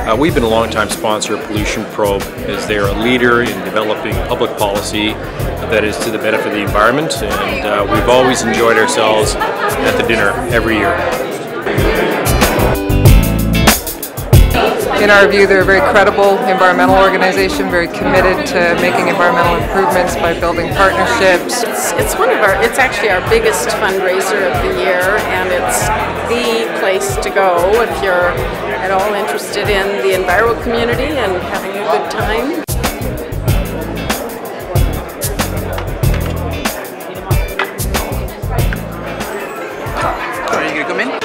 We've been a long-time sponsor of Pollution Probe, as they're a leader in developing public policy that is to the benefit of the environment, and we've always enjoyed ourselves at the dinner every year. In our view, they're a very credible environmental organization, very committed to making environmental improvements by building partnerships. It's actually our biggest fundraiser of the year, and it's the place to go if you're at all interested in the enviro community and having a good time. Are you going to come in?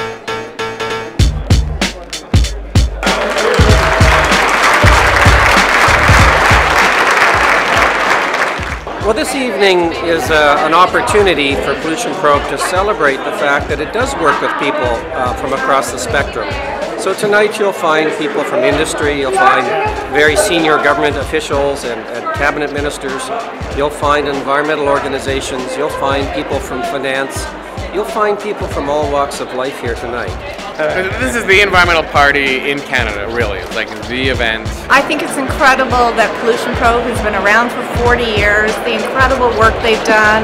Well, this evening is an opportunity for Pollution Probe to celebrate the fact that it does work with people from across the spectrum. So tonight you'll find people from industry, you'll find very senior government officials and cabinet ministers, you'll find environmental organizations, you'll find people from finance, you'll find people from all walks of life here tonight. This is the environmental party in Canada, really. It's like the event. I think it's incredible that Pollution Probe has been around for 40 years, the incredible work they've done.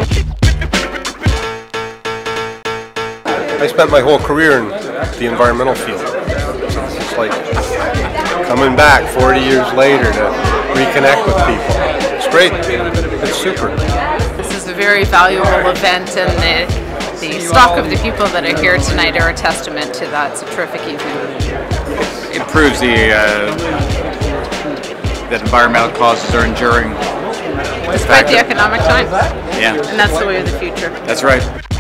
I spent my whole career in the environmental field. It's like coming back 40 years later to reconnect with people. It's great. It's super. This is a very valuable event, and the stock of the people that are here tonight are a testament to that. It's a terrific evening. It proves that environmental causes are enduring. Despite the economic times. Yeah. And that's the way of the future. That's right.